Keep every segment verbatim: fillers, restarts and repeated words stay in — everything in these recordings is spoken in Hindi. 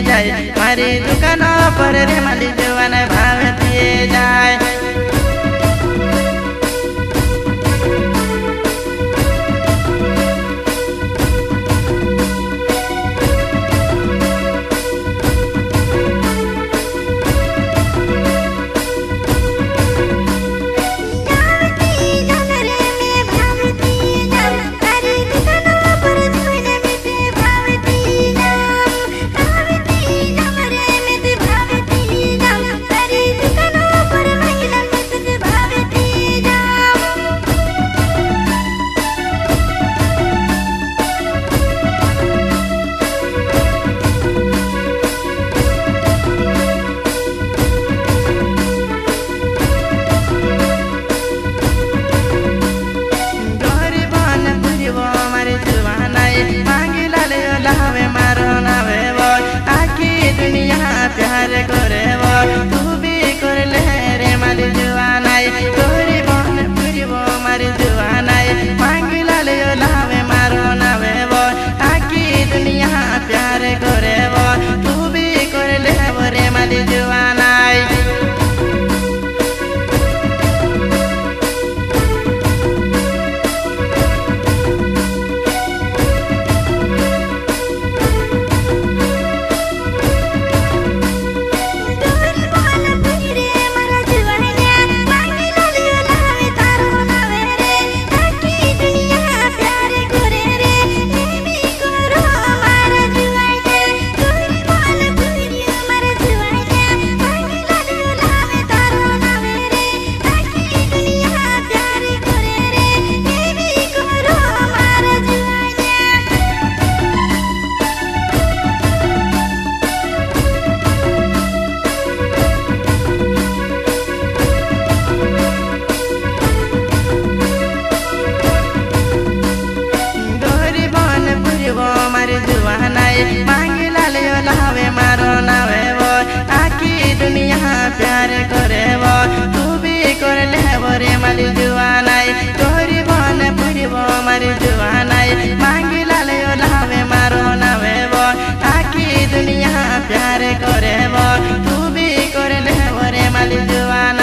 जाए मारी दुकान पर रे माली जुआन भावती जाए। प्यार करे वो तू भी कर ले रे मारी जुआन तोरी बहन पूरी वो मारी जुआन मांग लाले लावे मारो नावे वो आकी दुनिया प्यार करे वो तू भी कर ले वो रे मारी जुआन। मांग लाले लावे मारो नावे वो आकी दुनिया प्यार करे वो तू भी कर ले वो रे माली जुआन तोरी बहन पूरी वो मारी जुआन मांग लाले लावे मारो नावे वो आकी दुनिया प्यार करे वो तू भी कर ले वो रे माली जुआन।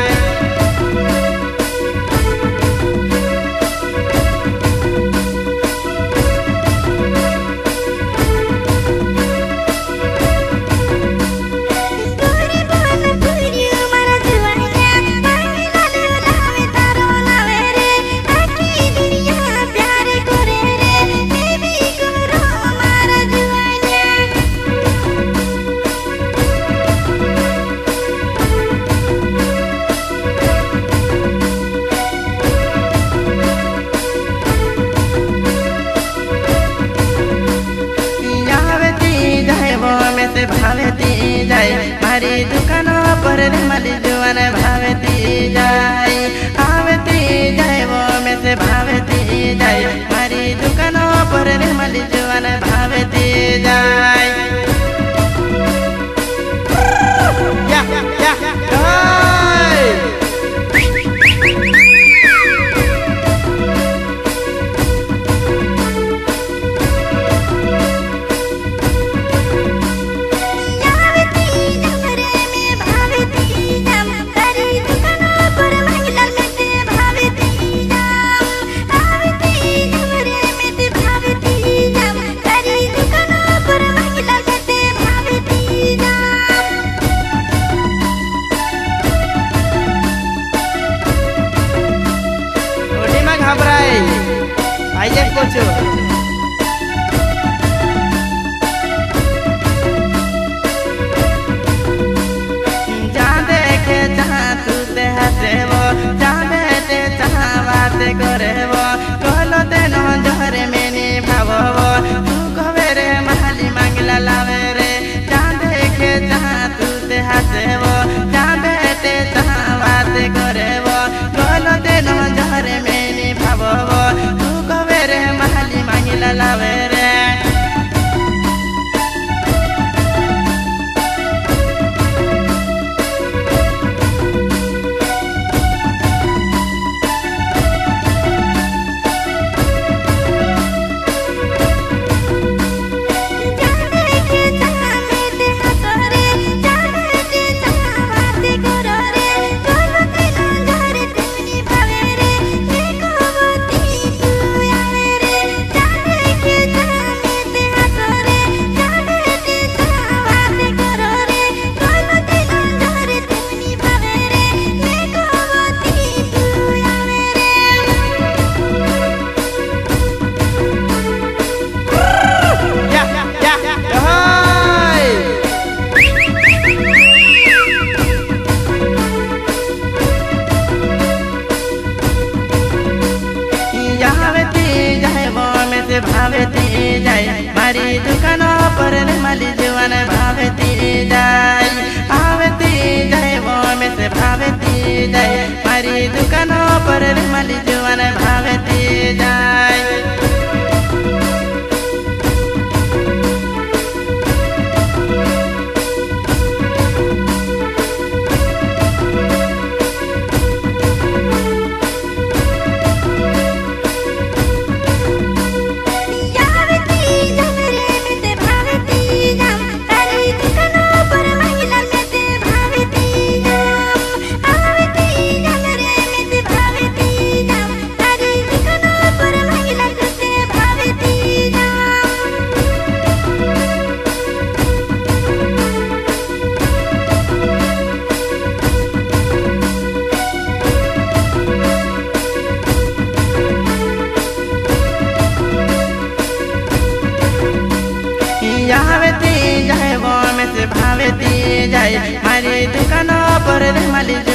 भावती जाए मारी दुकान पर रे माली जुआन भावती जाए आवती जाए वो में से भावती जाए मारी दुकान पर रे माली जुआन भावती जाए। या या आइए कोचो जहाँ देखे जहाँ तू ते हंसे वो जहाँ बैठे जहाँ बात करे वो कहलो ते न जहरे में नहीं भावो वो तू कहे रे महली मांगला लावे रे जहाँ देखे जहाँ तू ते हंसे वो जहाँ बैठे जहाँ बात करे वो कहलो ते न जहरे में नहीं भावो वो तू कहे रे महली मांगला लावे रे। पर रे माली